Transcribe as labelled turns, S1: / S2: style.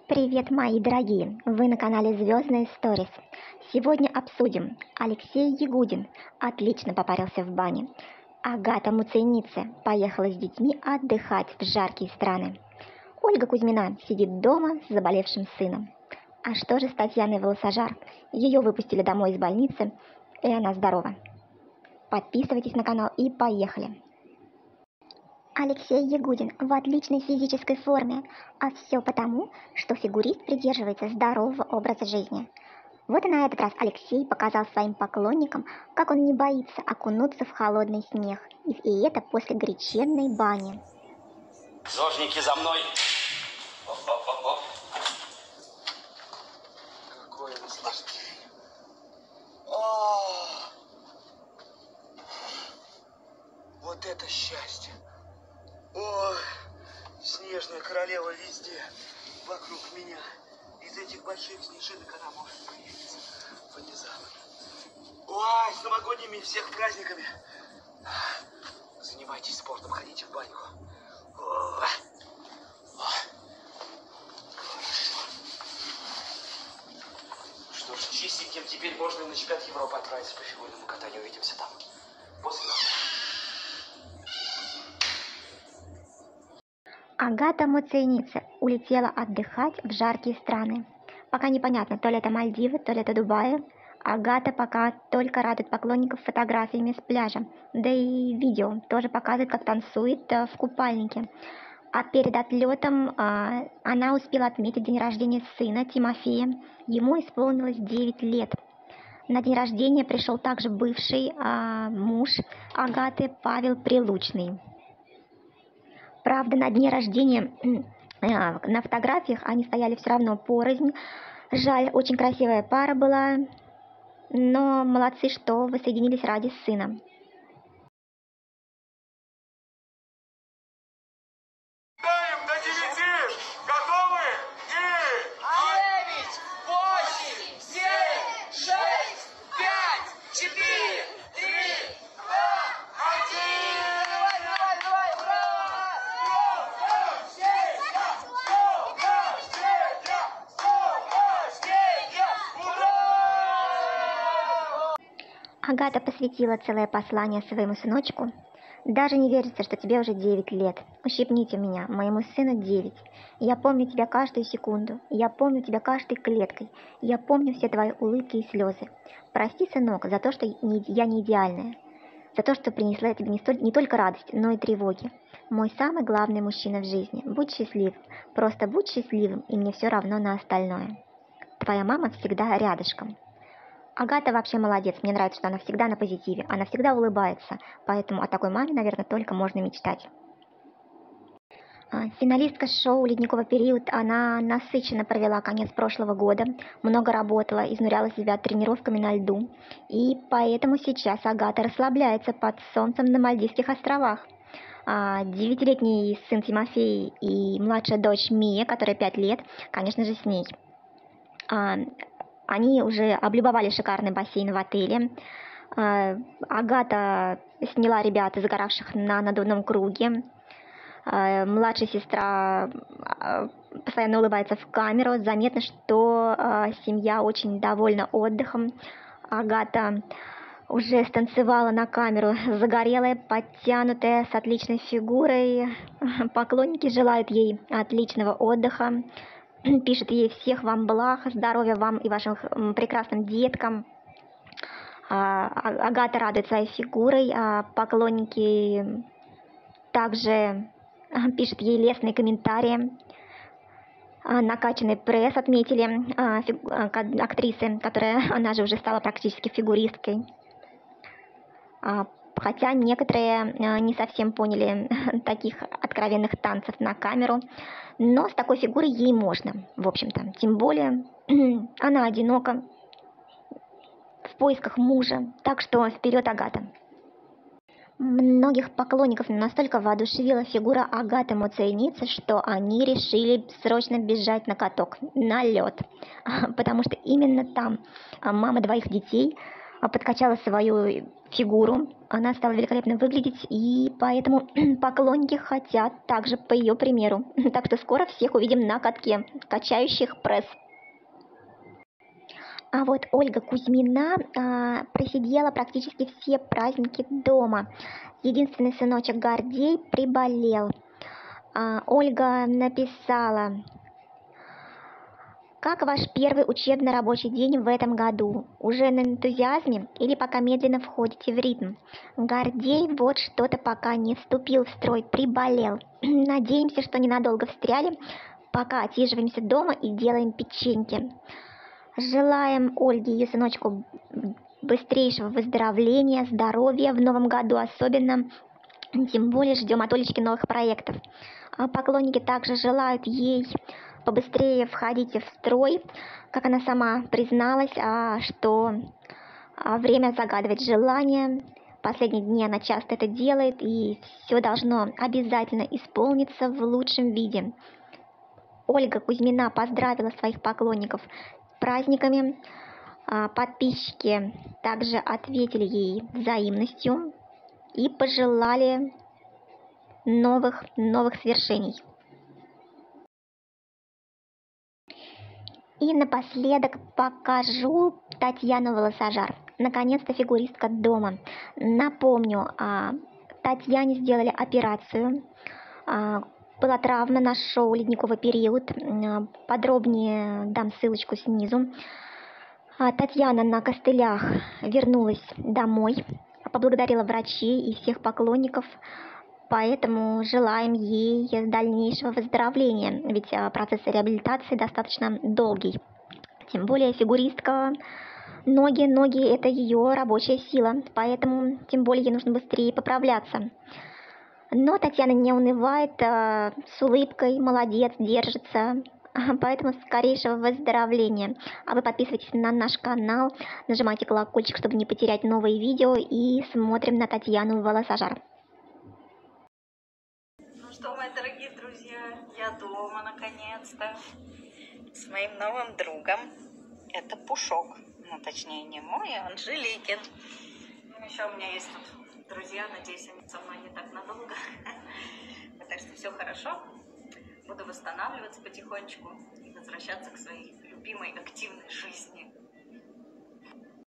S1: Привет, мои дорогие! Вы на канале Звездные Сторис. Сегодня обсудим. Алексей Ягудин отлично попарился в бане. Агата Муценице поехала с детьми отдыхать в жаркие страны. Ольга Кузьмина сидит дома с заболевшим сыном. А что же с Татьяной Волосожар? Ее выпустили домой из больницы, и она здорова. Подписывайтесь на канал и поехали! Алексей Ягудин в отличной физической форме, а все потому, что фигурист придерживается здорового образа жизни. Вот и на этот раз Алексей показал своим поклонникам, как он не боится окунуться в холодный снег, и это после горяченной бани.
S2: Зожники за мной! Оп-оп-оп-оп!
S3: Какое наслаждение! Вот это счастье! Ой, снежная королева везде, вокруг меня. Из этих больших снежинок она может появиться внезапно. Ой, с новогодними всех праздниками. Занимайтесь спортом, ходите в баньку.
S2: Что ж, чистеньким, теперь можно и на чемпионат Европы отправиться по фигурному катанию. Увидимся там. Послезавтра.
S1: Агата Муценице улетела отдыхать в жаркие страны. Пока непонятно, то ли это Мальдивы, то ли это Дубай. Агата пока только радует поклонников фотографиями с пляжа. Да и видео тоже показывает, как танцует в купальнике. А перед отлетом она успела отметить день рождения сына Тимофея. Ему исполнилось 9 лет. На день рождения пришел также бывший муж Агаты Павел Прилучный. Правда, на дне рождения на фотографиях они стояли все равно порознь. Жаль, очень красивая пара была, но молодцы, что воссоединились ради сына.
S3: До 9! Готовы? И...
S4: 9, 8, 7, 6, 5, 4, 3, 2, 1. Давай, ура!
S1: Агата посвятила целое послание своему сыночку. «Даже не верится, что тебе уже 9 лет. Ущипните меня, моему сыну 9. Я помню тебя каждую секунду. Я помню тебя каждой клеткой. Я помню все твои улыбки и слезы. Прости, сынок, за то, что я не идеальная. За то, что принесла тебе не только радость, но и тревоги. Мой самый главный мужчина в жизни. Будь счастлив. Просто будь счастливым, и мне все равно на остальное. Твоя мама всегда рядышком». Агата вообще молодец, мне нравится, что она всегда на позитиве, она всегда улыбается, поэтому о такой маме, наверное, только можно мечтать. Финалистка шоу «Ледниковый период», она насыщенно провела конец прошлого года, много работала, изнуряла себя тренировками на льду, и поэтому сейчас Агата расслабляется под солнцем на Мальдивских островах. 9-летний сын Тимофей и младшая дочь Мия, которая 5 лет, конечно же, с ней. Они уже облюбовали шикарный бассейн в отеле. Агата сняла ребят, загоравших на надувном круге. Младшая сестра постоянно улыбается в камеру. Заметно, что семья очень довольна отдыхом. Агата уже станцевала на камеру, загорелая, подтянутая, с отличной фигурой. Поклонники желают ей отличного отдыха. Пишет ей: всех вам благ, здоровья вам и вашим прекрасным деткам. Агата радует своей фигурой, поклонники также пишут ей лестные комментарии. Накачанный пресс отметили актрисы, которая, она же уже стала практически фигуристкой. Хотя некоторые не совсем поняли таких откровенных танцев на камеру, но с такой фигурой ей можно, в общем-то. Тем более она одинока, в поисках мужа, так что вперед, Агата. Многих поклонников настолько воодушевила фигура Агаты Муценице, что они решили срочно бежать на каток, на лед, потому что именно там мама двоих детей подкачала свою фигуру, она стала великолепно выглядеть, и поэтому поклонники хотят также по ее примеру. Так что скоро всех увидим на катке, качающих пресс. А вот Ольга Кузьмина просидела практически все праздники дома. Единственный сыночек Гордей приболел. Ольга написала: как ваш первый учебно-рабочий день в этом году? Уже на энтузиазме или пока медленно входите в ритм? Гордей вот что-то пока не вступил в строй, приболел. Надеемся, что ненадолго встряли, пока отсиживаемся дома и делаем печеньки. Желаем Ольге и ее сыночку быстрейшего выздоровления, здоровья в новом году особенно. Тем более ждем от Олечки новых проектов. Поклонники также желают ей побыстрее входить в строй, как она сама призналась, что время загадывать желания. В последние дни она часто это делает, и все должно обязательно исполниться в лучшем виде. Ольга Кузьмина поздравила своих поклонников с праздниками. Подписчики также ответили ей взаимностью и пожелали новых свершений. И напоследок покажу Татьяну Волосожар. Наконец-то фигуристка дома. Напомню, Татьяне сделали операцию. Была травма на шоу «Ледниковый период». Подробнее дам ссылочку снизу. Татьяна на костылях вернулась домой, поблагодарила врачей и всех поклонников. Поэтому желаем ей дальнейшего выздоровления, ведь процесс реабилитации достаточно долгий. Тем более фигуристка, ноги – это ее рабочая сила, поэтому тем более ей нужно быстрее поправляться. Но Татьяна не унывает, с улыбкой, молодец, держится. Поэтому скорейшего выздоровления. А вы подписывайтесь на наш канал, нажимайте колокольчик, чтобы не потерять новые видео, и смотрим на Татьяну Волосожар.
S5: Ну что, мои дорогие друзья, я дома наконец-то с моим новым другом. Это Пушок. Ну, точнее, не мой, а Анжеликин. Ну, еще у меня есть тут друзья, надеюсь, они со мной не так надолго. Так что все хорошо. Буду восстанавливаться потихонечку и возвращаться к своей любимой активной жизни.